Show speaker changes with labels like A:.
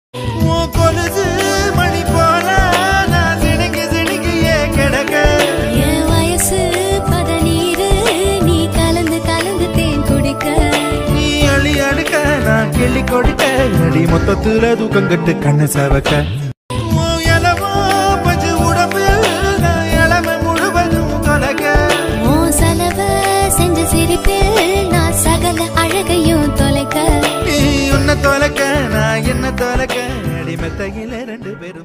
A: கொலுசு மணி போல நான் சிணுங்கி சிணுங்கியே கிடக்க
B: என் வயசு பதநீரு நீ கலந்து கலந்து தேன் குடிக்க
A: நீ அள்ளி அடுக்க நான் கிள்ளி கொடுக்க அடி மொத்தத்துல தூக்கம் கட்டு கண்ணு சவக்க எலவோ பஞ்சு உடம்பு நான் இளமை முழுவதும் தொலைக்க
B: உன் செலவ செஞ்ச சிரிப்பில் நான் சகல அழகையும் தொலைக்க
A: உன்னை தொலைக்க நான் என்ன தொலைக்க அடிமத்தையில 2 பேரும்